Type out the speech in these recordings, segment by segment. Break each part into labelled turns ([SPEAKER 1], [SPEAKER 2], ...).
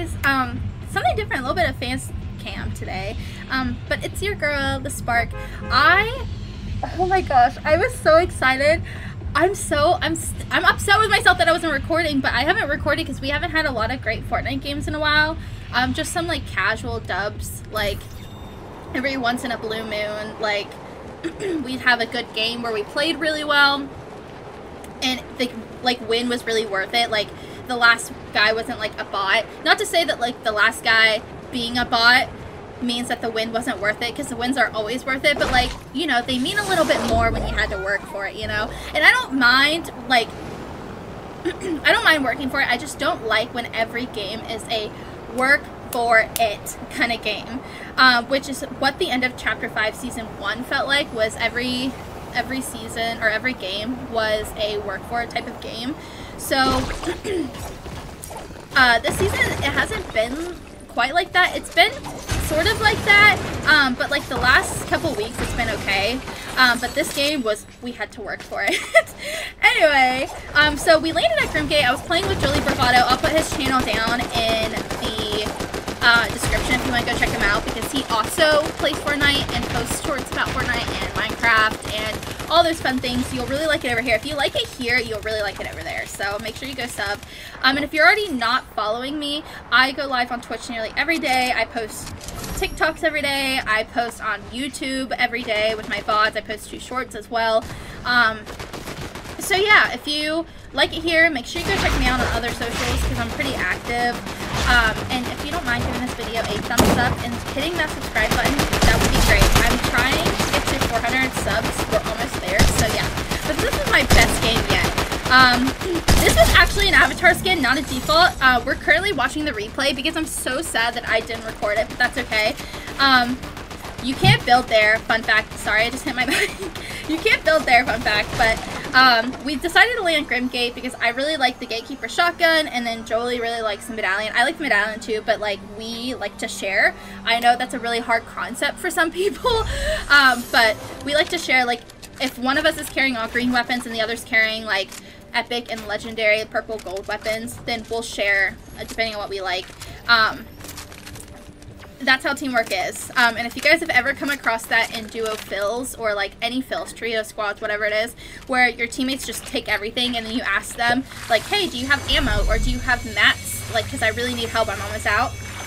[SPEAKER 1] guys. Something different, a little bit of fans cam today. But it's your girl, the Spark. Oh my gosh, I was so excited. I'm upset with myself that I wasn't recording, but I haven't recorded because we haven't had a lot of great Fortnite games in a while. Just some like casual dubs, like every once in a blue moon, like we'd have a good game where we played really well and the like win was really worth it. Like the last guy wasn't like a bot. Not to say that like the last guy being a bot means that the win wasn't worth it, because the wins are always worth it, but like, you know, they mean a little bit more when you had to work for it, you know? And I don't mind, like, I don't mind working for it. I just don't like when every game is a work for it kind of game, which is what the end of Chapter 5 Season 1 felt like. Was every season or every game was a work for it type of game. So this season it hasn't been quite like that. It's been sort of like that, but like the last couple weeks it's been okay, but this game was, we had to work for it. Anyway, so we landed at Grimgate. I was playing with Jolie Bravado. I'll put his channel down in the description if you want to go check him out, because he also plays Fortnite and posts shorts about Fortnite and Minecraft and all those fun things. You'll really like it over here. If you like it here, you'll really like it over there. So make sure you go sub. And if you're already not following me, I go live on Twitch nearly every day. I post TikToks every day. I post on YouTube every day with my VODs. I post 2 shorts as well. So yeah, if you like it here, make sure you go check me out on other socials because I'm pretty active. And if you don't mind giving this video a thumbs up and hitting that subscribe button, that would be great. I'm trying to get to 400 subs. We're almost there, so yeah. But this is my best game yet. This was actually an avatar skin, not a default. We're currently watching the replay because I'm so sad that I didn't record it, but that's okay. You can't build there, fun fact. Sorry, I just hit my mic. You can't build there, fun fact, but we decided to land Grimgate because I really like the Gatekeeper shotgun, and then Jolie really likes the medallion. I like the medallion too, but like we like to share. I know that's a really hard concept for some people, but we like to share. Like if one of us is carrying all green weapons and the other's carrying like epic and legendary purple gold weapons, then we'll share depending on what we like. That's how teamwork is. And if you guys have ever come across that in duo fills or like any fills, trio, squads, whatever it is, where your teammates just take everything and then you ask them like, hey, do you have ammo or do you have mats? Like, because I really need help, I'm almost out.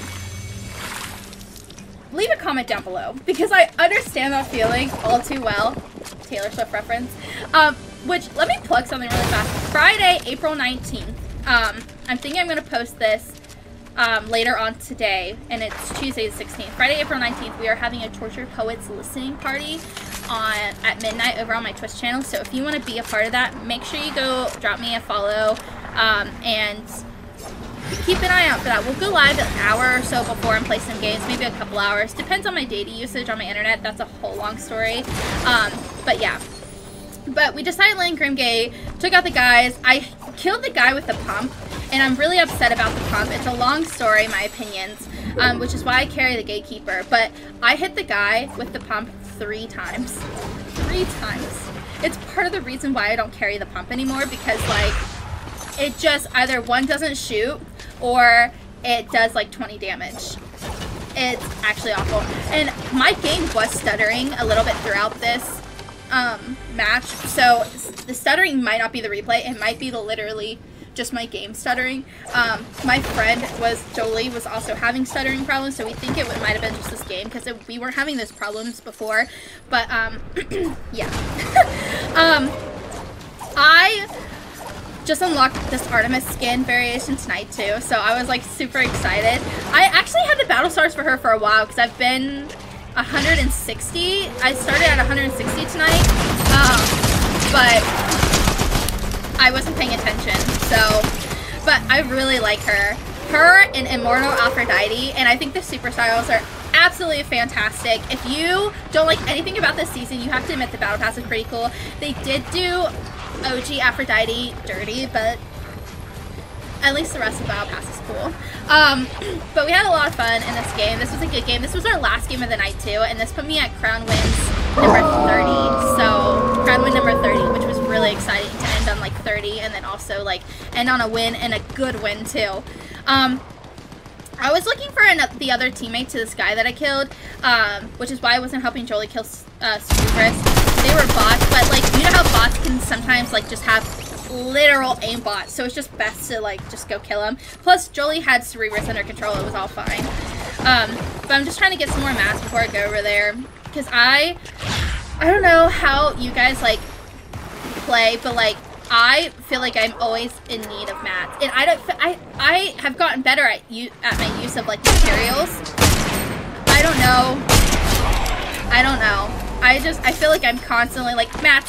[SPEAKER 1] Leave a comment down below because I understand that feeling all too well. Taylor Swift reference. Which, let me plug something really fast. Friday, April 19th. I'm thinking I'm going to post this later on today, and it's Tuesday the 16th. Friday, April 19th, we are having a Tortured Poets listening party at midnight over on my Twitch channel. So if you want to be a part of that, make sure you go drop me a follow, and keep an eye out for that. We'll go live an hour or so before and play some games, maybe a couple hours. Depends on my data usage on my internet. That's a whole long story. But yeah. But we decided to land Grimgate, took out the guys. I killed the guy with the pump, and I'm really upset about the pump. It's a long story, my opinions, which is why I carry the Gatekeeper. But I hit the guy with the pump 3 times. 3 times. It's part of the reason why I don't carry the pump anymore, because like it just either one doesn't shoot or it does like 20 damage. It's actually awful. And my game was stuttering a little bit throughout this match, so the stuttering might not be the replay. It might be literally just my game stuttering. My friend Jolie was also having stuttering problems, so we think it might have been just this game because we weren't having those problems before. But yeah. I just unlocked this Artemis skin variation tonight too, so I was like super excited. I actually had the battle stars for her for a while because I've been 160. I started at 160 tonight, but I wasn't paying attention, so, but I really like her. Her and Immortal Aphrodite, and I think the super styles are absolutely fantastic. If you don't like anything about this season, you have to admit the battle pass is pretty cool. They did do OG Aphrodite dirty, but at least the rest of the battle pass is cool. But we had a lot of fun in this game. This was a good game. This was our last game of the night too, and this put me at Crown Wins number 30. So Crown Win number 30, which was really exciting to end on like 30, and then also like end on a win and a good win too. I was looking for the other teammate to this guy that I killed, which is why I wasn't helping Jolie kill Cerebrus. They were bots, but like, you know how bots can sometimes like just have literal aim bots, so it's just best to like just go kill them. Plus, Jolie had Cerebrus under control; it was all fine. But I'm just trying to get some more mats before I go over there, because I don't know how you guys like play, but like, I feel like I'm always in need of mats, and I have gotten better at my use of like materials. I don't know. I feel like I'm constantly like mats.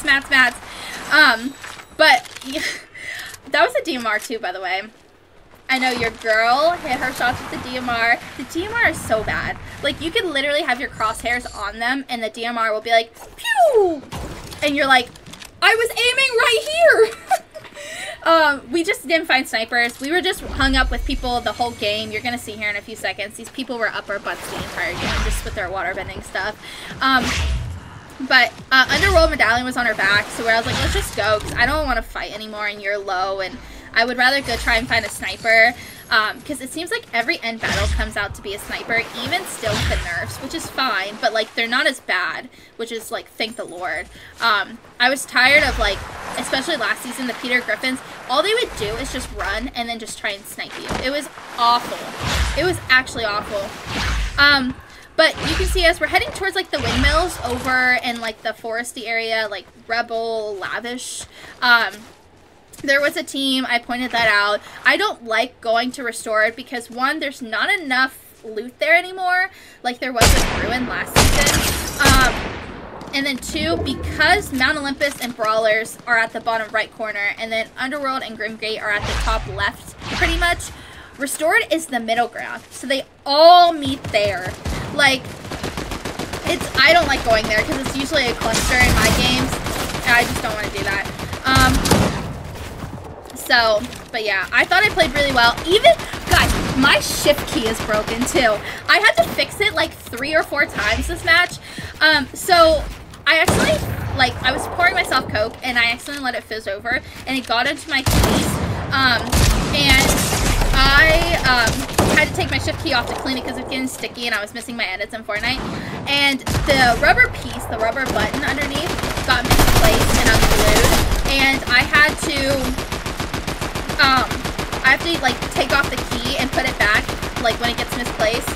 [SPEAKER 1] But yeah, that was a DMR too, by the way. I know your girl hit her shots with the DMR. The DMR is so bad. Like, you can literally have your crosshairs on them, and the DMR will be like, pew! And you're like, I was aiming right here! We just didn't find snipers. We were just hung up with people the whole game. You're gonna see here in a few seconds. These people were up our butts the entire game, just with their waterbending stuff. But Underworld Medallion was on her back, so where I was like, let's just go, because I don't want to fight anymore, and you're low, and I would rather go try and find a sniper, because it seems like every end battle comes out to be a sniper, even still with the nerfs, which is fine, but like, they're not as bad, which is like, thank the Lord. I was tired of like, especially last season, the Peter Griffins, all they would do is just run and then just try and snipe you. It was awful. It was actually awful. But you can see us, we're heading towards like the windmills over in like the foresty area, like Rebel, Lavish. There was a team, I pointed that out. I don't like going to Restored because one, there's not enough loot there anymore, like there was in Ruin last season. And then two, because Mount Olympus and Brawlers are at the bottom right corner, and then Underworld and Grimgate are at the top left, pretty much. Restored is the middle ground, so they all meet there. Like, I don't like going there because it's usually a cluster in my games, and I just don't want to do that. But yeah, I thought I played really well. Even, guys, my shift key is broken too. I had to fix it like 3 or 4 times this match. So I actually, like, I was pouring myself Coke, and I accidentally let it fizz over, and it got into my keys. And I had to take my shift key off to clean it because it was getting sticky and I was missing my edits in Fortnite. And the rubber piece, the rubber button underneath, got misplaced and unglued. And I had to like take off the key and put it back, like when it gets misplaced.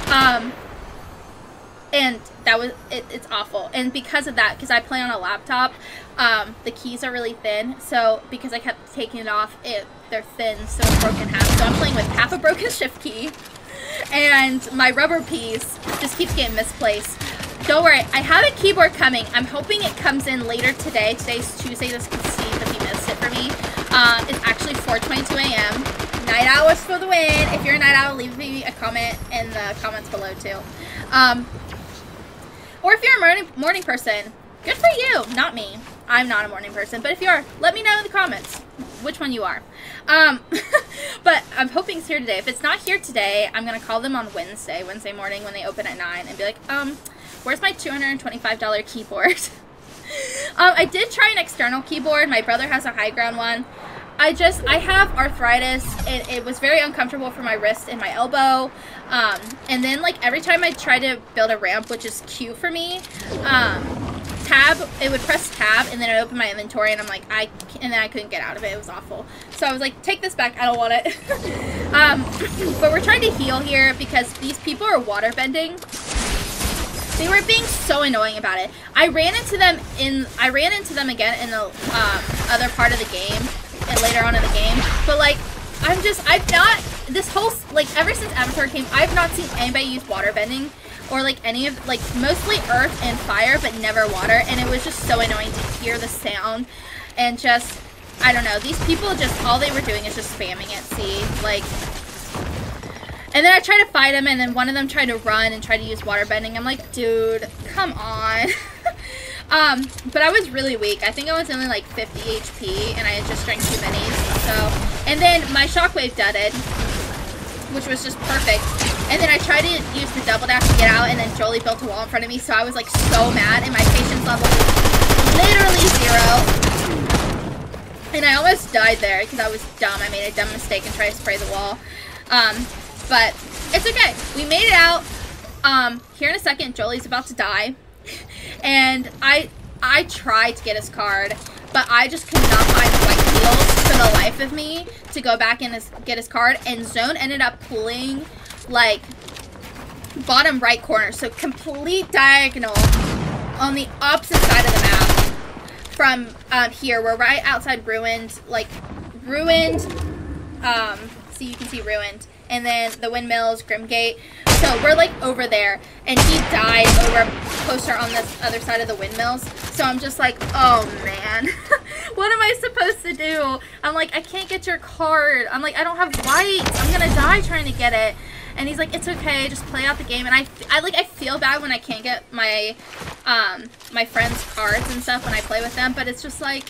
[SPEAKER 1] And that was, it's awful. And because of that, because I play on a laptop, the keys are really thin. So because I kept taking it off, they're thin, so it's broken half. So I'm playing with half a broken shift key. And my rubber piece just keeps getting misplaced. Don't worry, I have a keyboard coming. I'm hoping it comes in later today. Today's Tuesday, this can see if you missed it for me. It's actually 4:22 a.m. Night hours for the win. If you're a night owl, leave me a comment in the comments below too. Or if you're a morning person, good for you, not me. I'm not a morning person, but if you are, let me know in the comments which one you are. But I'm hoping it's here today. If it's not here today, I'm going to call them on Wednesday morning when they open at 9 and be like, where's my $225 keyboard? I did try an external keyboard. My brother has a high ground one. I have arthritis. It was very uncomfortable for my wrist and my elbow. And then, like, every time I try to build a ramp, which is Q for me, it would press tab, and then it would open my inventory, and I'm like, and then I couldn't get out of it. It was awful. So I was like, take this back. I don't want it. But we're trying to heal here because these people are water bending. They were being so annoying about it. I ran into them again in the other part of the game, and later on in the game. But like, ever since Avatar came, I've not seen anybody use water bending, or like any of, like, mostly earth and fire, but never water. And it was just so annoying to hear the sound, and just, I don't know, these people just, all they were doing is just spamming it, see, like. And then I tried to fight him, and then one of them tried to run and try to use water bending. I'm like, dude, come on. But I was really weak. I think I was only like 50 HP, and I had just drank 2 minis. So, and then my shockwave dudded, which was just perfect. And then I tried to use the double dash to get out, and then Jolie built a wall in front of me. So I was like so mad, and my patience level was literally 0. And I almost died there because I was dumb. I made a dumb mistake and tried to spray the wall. But It's okay. We made it out. Here in a second, Jolie's about to die. And I tried to get his card, but I just could not find white heals for the life of me to go back and get his card. And Zone ended up pulling, like, bottom right corner. So complete diagonal on the opposite side of the map from here. We're right outside Ruined, like, Ruined. See, you can see Ruined. And then the Windmills, Grimgate. So we're like over there, and he died over closer on this other side of the Windmills. So I'm just like, oh man, what am I supposed to do? I'm like, I can't get your card. I'm like, I don't have whites. I'm gonna die trying to get it. And he's like, it's okay, just play out the game. And I feel bad when I can't get my my friends' cards and stuff when I play with them. But it's just like,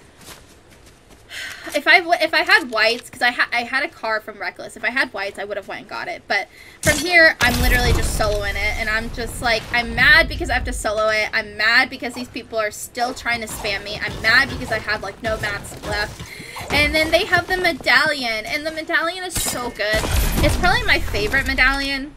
[SPEAKER 1] if I had whites, because I had a car from Reckless. If I had whites, I would have went and got it. But from here, I'm literally just soloing it, and I'm just like, I'm mad because I have to solo it. I'm mad because these people are still trying to spam me. I'm mad because I have like no mats left. And then they have the medallion, and the medallion is so good. It's probably my favorite medallion.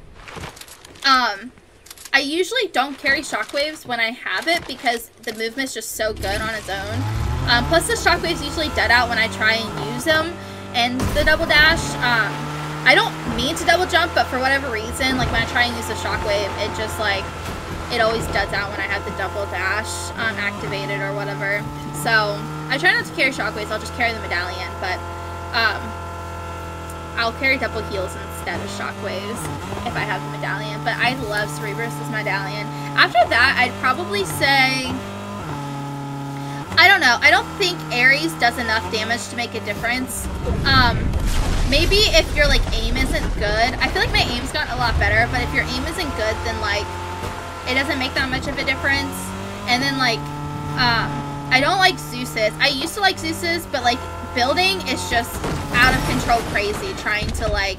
[SPEAKER 1] I usually don't carry shockwaves when I have it because the movement's just so good on its own. Plus the shockwaves usually dead out when I try and use them, and the double dash, I don't mean to double jump, but for whatever reason, like when I try and use the shockwave, it just like, it always deads out when I have the double dash activated or whatever. So I try not to carry shockwaves, I'll just carry the medallion, but I'll carry double heals instead of shockwaves if I have the medallion. But I love Cerberus' medallion. After that, I'd probably say, I don't know. I don't think Ares does enough damage to make a difference. Maybe if your like aim isn't good. I feel like my aim's gotten a lot better, but if your aim isn't good, then like it doesn't make that much of a difference. And then like I don't like Zeus's. I used to like Zeus's, but like building is just out of control crazy trying to like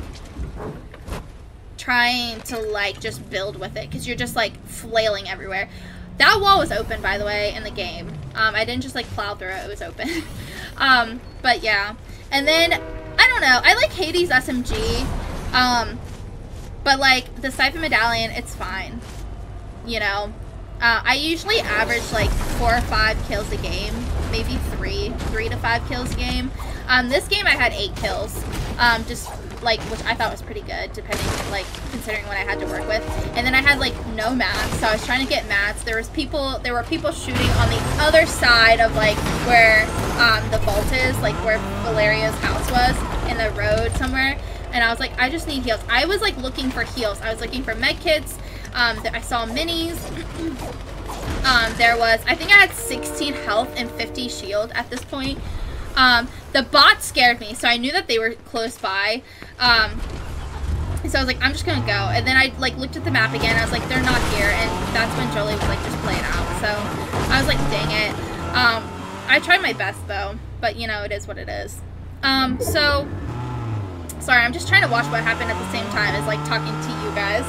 [SPEAKER 1] just build with it, because you're just like flailing everywhere. That wall was open, by the way, in the game. I didn't just like plow through it, it was open. But yeah. And then, I don't know, I like Hades SMG. But like the Siphon Medallion, it's fine. You know? I usually average like 4 or 5 kills a game. Maybe 3 to 5 kills a game. This game I had 8 kills. Just like, which I thought was pretty good, depending, like, considering what I had to work with. And then I had like no mats, so I was trying to get mats. There were people shooting on the other side of like where the vault is, like where Valeria's house was, in the road somewhere. And I was like, I just need heals. I was like looking for heals. I was looking for med kits. I saw minis. There was, I think I had 16 health and 50 shield at this point. The bot scared me, so I knew that they were close by. So I was like, I'm just gonna go. And then I like looked at the map again. I was like, they're not here. And that's when Jolie was like, just play it out. So I was like, dang it. I tried my best though, but you know, it is what it is. So sorry, I'm just trying to watch what happened at the same time as like talking to you guys.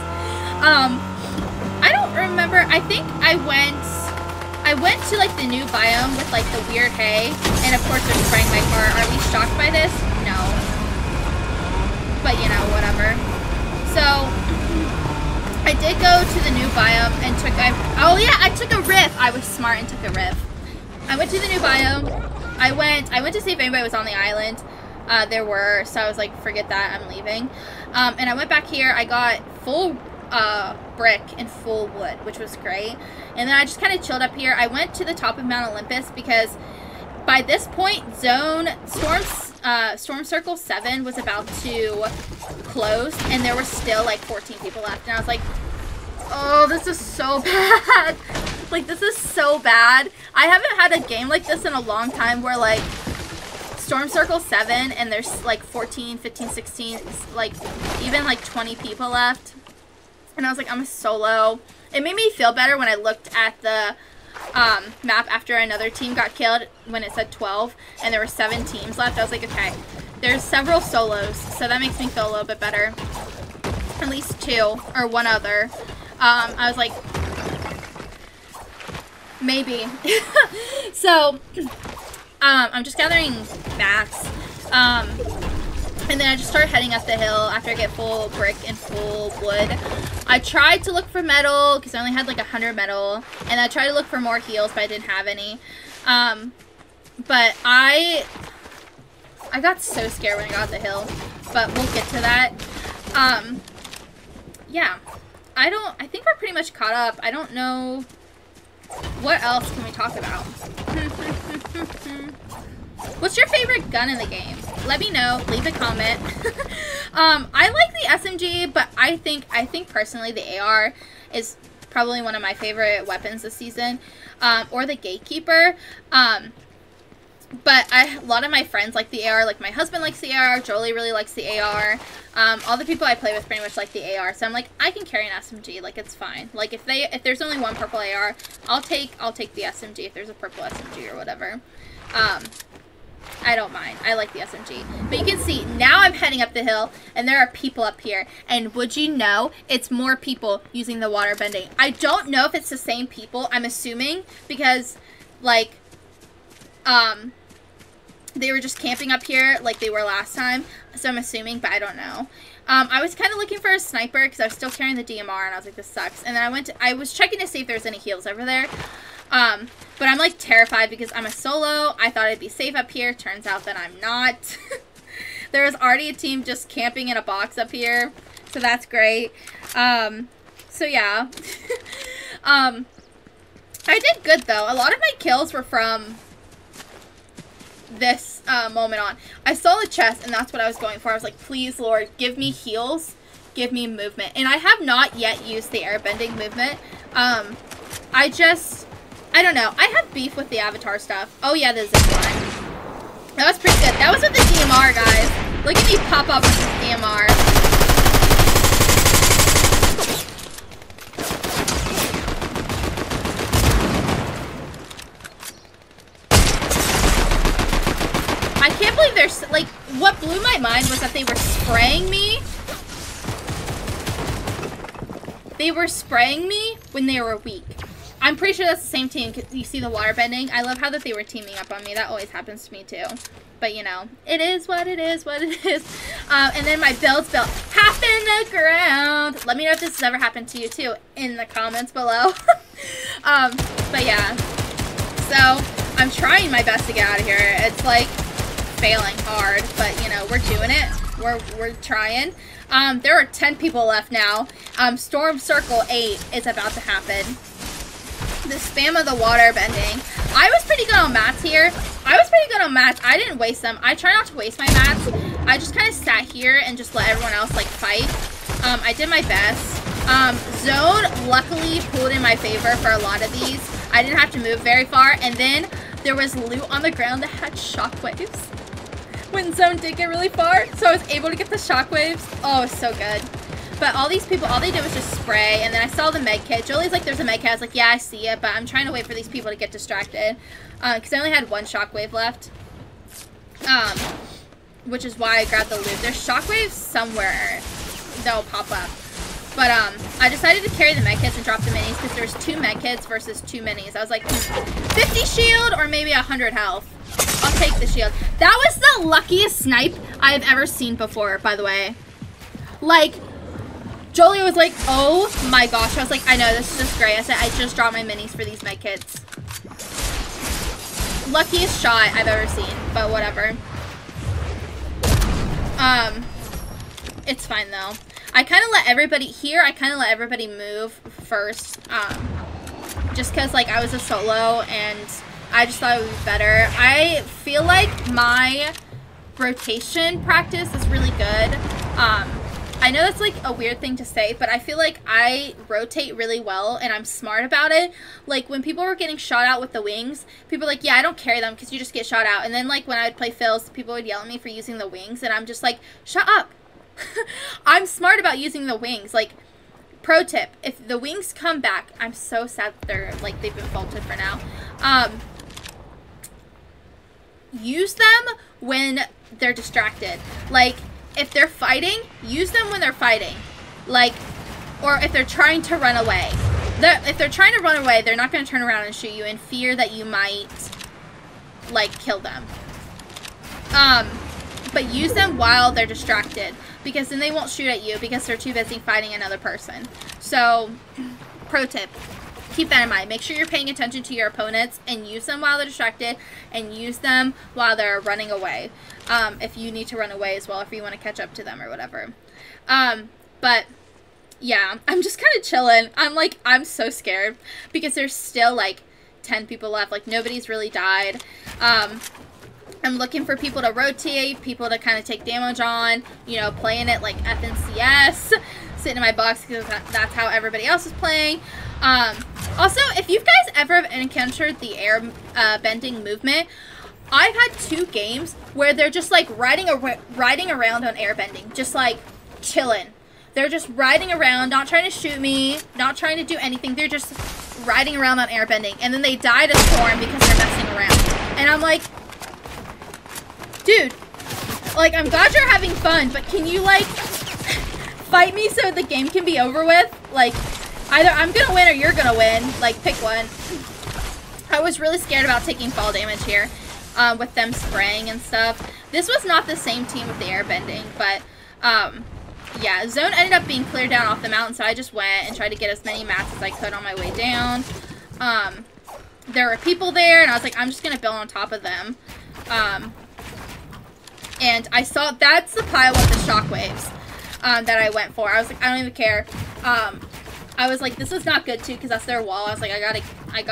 [SPEAKER 1] I don't remember. I think I went to like the new biome with like the weird hay, and of course they're spraying my car. Are we shocked by this? No. But you know, whatever. So I did go to the new biome and oh yeah, I took a riff. I was smart and took a riff. I went to the new biome. I went to see if anybody was on the island. There were, so I was like, forget that, I'm leaving. And I went back here. I got full brick and full wood, which was great. And then I just kind of chilled up here. I went to the top of Mount Olympus because by this point, Storm Circle 7 was about to close, and there were still like 14 people left. And I was like, oh, this is so bad. Like, this is so bad. I haven't had a game like this in a long time where like Storm Circle 7 and there's like 14, 15, 16, like even like 20 people left. And I was like, I'm a solo. It made me feel better when I looked at the map after another team got killed when it said 12 and there were 7 teams left. I was like, okay, there's several solos, so that makes me feel a little bit better. At least 2 or 1 other. I was like, maybe. So I'm just gathering mats. And then I just start heading up the hill after I get full brick and full wood. I tried to look for metal because I only had like 100 metal. And I tried to look for more heals, but I didn't have any. But I got so scared when I got up the hill. But we'll get to that. Yeah. I think we're pretty much caught up. I don't know. What else can we talk about? What's your favorite gun in the game? Let me know. Leave a comment. I like the SMG, but I think personally the AR is probably one of my favorite weapons this season, or the Gatekeeper. But a lot of my friends like the AR. Like my husband likes the AR. Jolie really likes the AR. All the people I play with pretty much like the AR. So I'm like, I can carry an SMG. Like it's fine. Like if there's only one purple AR, I'll take the SMG if there's a purple SMG or whatever. I don't mind. I like the SMG. But you can see, now I'm heading up the hill, and there are people up here. And would you know, it's more people using the water bending. I don't know if it's the same people, I'm assuming, because, like, they were just camping up here like they were last time. So I'm assuming, but I don't know. I was kind of looking for a sniper, because I was still carrying the DMR, and I was like, this sucks. And then I was checking to see if there's any heals over there. But I'm like terrified because I'm a solo. I thought I'd be safe up here. Turns out that I'm not. There was already a team just camping in a box up here. So that's great. So yeah. I did good though. A lot of my kills were from this moment on. I saw the chest and that's what I was going for. I was like, please Lord, give me heals. Give me movement. And I have not yet used the airbending movement. I don't know. I have beef with the avatar stuff. Oh yeah, the zipline. That was pretty good. That was with the DMR, guys. Look at me pop up with this DMR. I can't believe there's, like, what blew my mind was that they were spraying me. They were spraying me when they were weak. I'm pretty sure that's the same team. You see the water bending? I love how that they were teaming up on me. That always happens to me too. But you know, it is what it is, what it is. And then my build's built half in the ground. Let me know if this has ever happened to you too in the comments below. But yeah. So, I'm trying my best to get out of here. It's like failing hard, but you know, we're doing it. We're trying. There are 10 people left now. Storm Circle 8 is about to happen. The spam of the water bending. I was pretty good on mats here. I didn't waste them. I try not to waste my mats. I just kind of sat here and just let everyone else like fight. I did my best. Zone luckily pulled in my favor for a lot of these. I didn't have to move very far. And then there was loot on the ground that had shockwaves. When Zone did get really far. So I was able to get the shockwaves. Oh, it was so good. But all these people, all they did was just spray, and then I saw the med kit. Jolie's like, there's a med kit. I was like, yeah, I see it, but I'm trying to wait for these people to get distracted. Because I only had one shockwave left. Which is why I grabbed the loot. There's shockwaves somewhere that'll pop up. But, I decided to carry the med kits and drop the minis, because there's 2 med kits versus 2 minis. I was like, 50 shield or maybe 100 health. I'll take the shield. That was the luckiest snipe I've ever seen before, by the way. Like, Jolie was like, oh my gosh. I was like, I know, this is just great. I said, I just dropped my minis for these med kits. Luckiest shot I've ever seen, but whatever. It's fine though. I kind of let everybody, here, I kind of let everybody move first. Just because, like, I was a solo and I just thought it would be better. I feel like my rotation practice is really good. I know that's like a weird thing to say, but I feel like I rotate really well and I'm smart about it. Like when people were getting shot out with the wings, people were like, yeah, I don't carry them because you just get shot out. And then like when I would play Phils, people would yell at me for using the wings and I'm just like, shut up. I'm smart about using the wings. Like, pro tip, if the wings come back, I'm so sad that they've been faulted for now. Use them when they're distracted. Like, if they're fighting, use them when they're fighting. Like, or if they're trying to run away. If they're trying to run away, they're not going to turn around and shoot you in fear that you might, like, kill them. but use them while they're distracted, because then they won't shoot at you because they're too busy fighting another person. So, pro tip. Keep that in mind. Make sure you're paying attention to your opponents and use them while they're distracted, and use them while they're running away. If you need to run away as well, if you want to catch up to them or whatever. But yeah, I'm just kind of chilling. I'm so scared because there's still like 10 people left. Like, nobody's really died. I'm looking for people to rotate, people to kind of take damage on, you know, playing it like FNCS, sitting in my box because that's how everybody else is playing. Also, if you guys ever have encountered the air bending movement, I've had 2 games where they're just like riding around on air bending, just like chilling. They're just riding around, not trying to shoot me, not trying to do anything. They're just riding around on air bending, and then they die to Storm because they're messing around. And I'm like, dude, like, I'm glad you're having fun, but can you like fight me so the game can be over with? Like, either I'm gonna win or you're gonna win. Like, pick one. I was really scared about taking fall damage here with them spraying and stuff. This was not the same team with the air bending, but yeah, zone ended up being cleared down off the mountain, so I just went and tried to get as many mats as I could on my way down. There were people there, and I was like, I'm just gonna build on top of them. And I saw, that's the pile with the shockwaves that I went for. I was like, I don't even care. I was like, this is not good too, because that's their wall. I was like, I gotta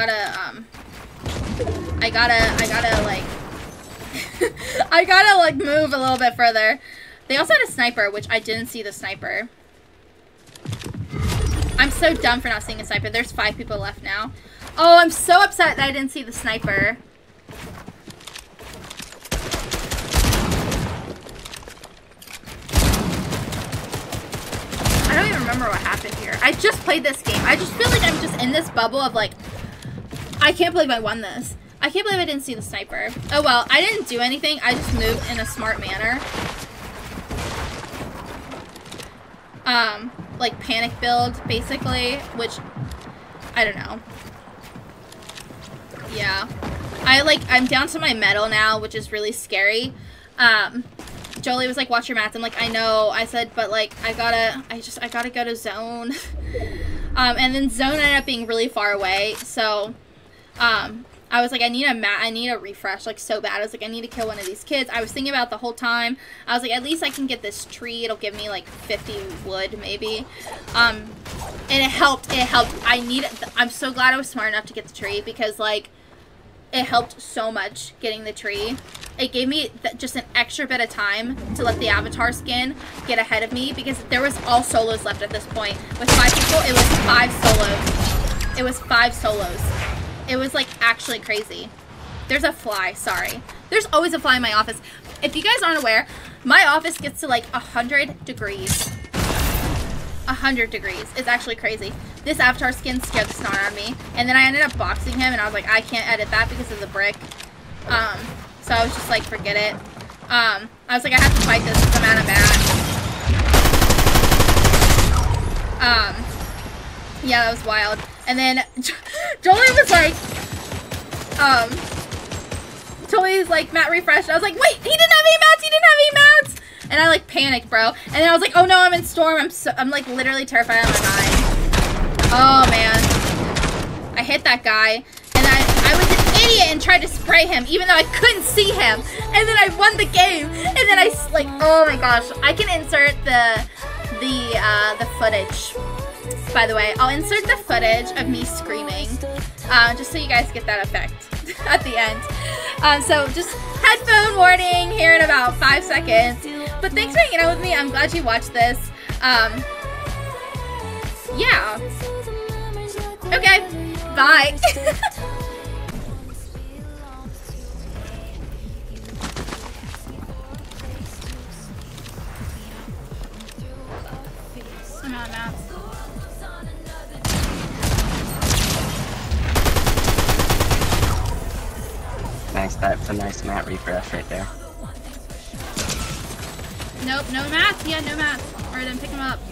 [SPEAKER 1] like, I gotta like move a little bit further. They also had a sniper, which I didn't see the sniper. I'm so dumb for not seeing a sniper. There's 5 people left now. Oh, I'm so upset that I didn't see the sniper. I don't even remember what happened here. I just played this game. I just feel like I'm just in this bubble of like, I can't believe I won this. I can't believe I didn't see the sniper. Oh well, I didn't do anything. I just moved in a smart manner. Like panic build, basically, which, I don't know. Yeah. I'm down to my medal now, which is really scary. Jolie was like, watch your mats. I'm like, I know. I said, but like, I gotta go to zone. And then zone ended up being really far away, so, I was like, I need a refresh, like, so bad. I was like, I need to kill one of these kids. I was thinking about it the whole time. I was like, at least I can get this tree. It'll give me, like, 50 wood, maybe. And it helped. I'm so glad I was smart enough to get the tree, because, like, it helped so much getting the tree. It gave me just an extra bit of time to let the avatar skin get ahead of me, because there was all solos left at this point. With 5 people, it was 5 solos. It was 5 solos. It was, like, actually crazy. There's a fly, sorry. There's always a fly in my office. If you guys aren't aware, my office gets to, like, 100 degrees. 100 degrees. It's actually crazy. This avatar skin scared the snot out of me. And then I ended up boxing him, and I was like, I can't edit that because of the brick. So I was just like, forget it. I was like, I have to fight this because I'm out of mats. Yeah, that was wild. And then Jolie was like, Jolie's like, mat refreshed. I was like, wait, he didn't have any mats, he didn't have any mats. And I like panicked, bro. And then I was like, oh no, I'm in storm. I'm like literally terrified out of my mind. Oh man. I hit that guy. And I was an idiot and tried to spray him even though I couldn't see him. And then I won the game. And then I like, oh my gosh. I can insert the footage. By the way, I'll insert the footage of me screaming, just so you guys get that effect at the end. So just headphone warning here in about 5 seconds. But thanks for hanging out with me. I'm glad you watched this. Yeah. Okay. Bye. I'm out of maps.
[SPEAKER 2] Nice, that's a nice mat refresh right there.
[SPEAKER 1] Nope, no mats. Yeah, no mats. Alright, then pick them up.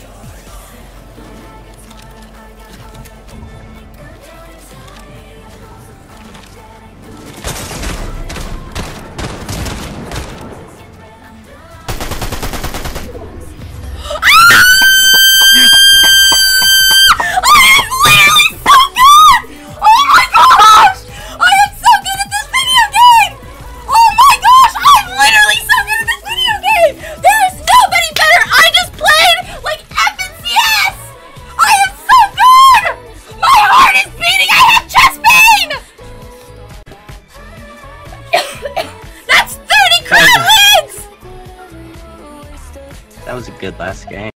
[SPEAKER 2] good last game.